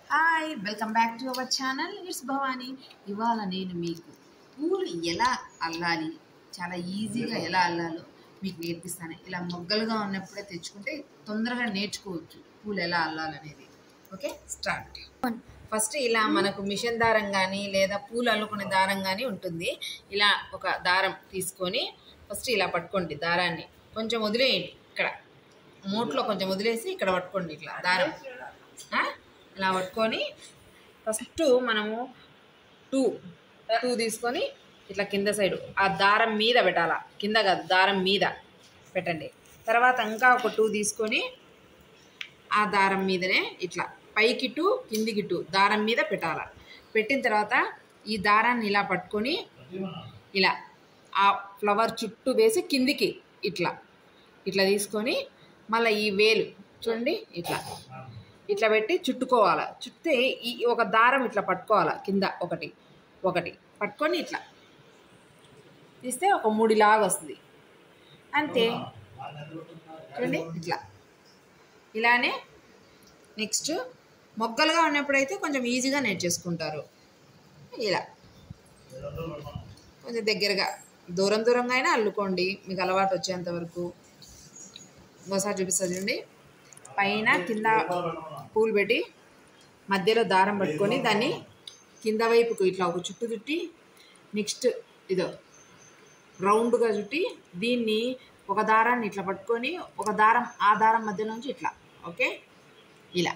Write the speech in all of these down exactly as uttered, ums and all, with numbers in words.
Hi welcome back to our channel it's Bhavani. ఇవాళ నేను మీకు పూలు ఎలా అల్లాలి, చాలా ఈజీగా ఎలా అల్లాలో మీకు నేర్పిస్తాను. ఇలా మొగ్గలుగా ఉన్నప్పుడే తెచ్చుకుంటే తొందరగా నేర్చుకోవచ్చు పూలు ఎలా అల్లాలనేది. Okay, start. ఫస్ట్ ఇలా మనకు మిషన్ దారం కానీ లేదా పూలు అల్లుకునే దారం కానీ ఉంటుంది. ఇలా ఒక దారం తీసుకొని ఫస్ట్ ఇలా పట్టుకోండి. దారాన్ని కొంచెం వదిలేయండి, ఇక్కడ మూట్లో కొంచెం వదిలేసి ఇక్కడ పట్టుకోండి. ఇట్లా దారం ఇలా పట్టుకొని ఫస్ట్ మనము టూ టూ తీసుకొని ఇట్లా కింద సైడు ఆ దారం మీద పెట్టాలా, కింద కాదు దారం మీద పెట్టండి. తర్వాత ఇంకా ఒక టూ తీసుకొని ఆ దారం మీదనే ఇట్లా పైకి టూ కిందికి టూ దారం మీద పెట్టాలా. పెట్టిన తర్వాత ఈ దారాన్ని ఇలా పట్టుకొని ఇలా ఆ ఫ్లవర్ చుట్టూ వేసి కిందికి ఇట్లా ఇట్లా తీసుకొని మళ్ళీ ఈ వేలు చూడండి ఇట్లా ఇట్లా పెట్టి చుట్టుకోవాలి. చుట్టే ఈ ఒక దారం ఇట్లా పట్టుకోవాలి, కింద ఒకటి ఒకటి పట్టుకొని ఇట్లా తీస్తే ఒక ముడిలాగా వస్తుంది. అంతే, చూడండి ఇట్లా. ఇలానే నెక్స్ట్ మొగ్గలుగా ఉన్నప్పుడైతే కొంచెం ఈజీగా నేర్చేసుకుంటారు. ఇలా కొంచెం దగ్గరగా దూరం దూరంగా అయినా అల్లుకోండి, మీకు అలవాటు వచ్చేంత వరకు. ఇంకోసారి చూపిస్తుంది చూడండి. పైన కింద పూలు పెట్టి మధ్యలో దారం పట్టుకొని దాన్ని కింద వైపుకు ఇట్లా ఒక చుట్టు చుట్టి నెక్స్ట్ ఇదో రౌండ్గా చుట్టి దీన్ని ఒక దారాన్ని ఇట్లా పట్టుకొని ఒక దారం ఆ దారం మధ్య నుంచి ఇట్లా ఓకే ఇలా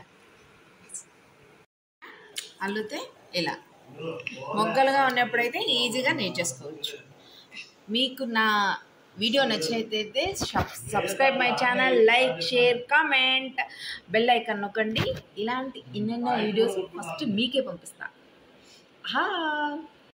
అల్లితే ఇలా మొగ్గలుగా ఉన్నప్పుడైతే ఈజీగా నేర్చేసుకోవచ్చు. మీకు నా వీడియో నచ్చినట్లయితే subscribe my channel, like, share, comment, bell icon నొక్కండి. ఇలాంటి ఎన్నెన్నో వీడియోస్ ఫస్ట్ మీకే పంపిస్తా. హా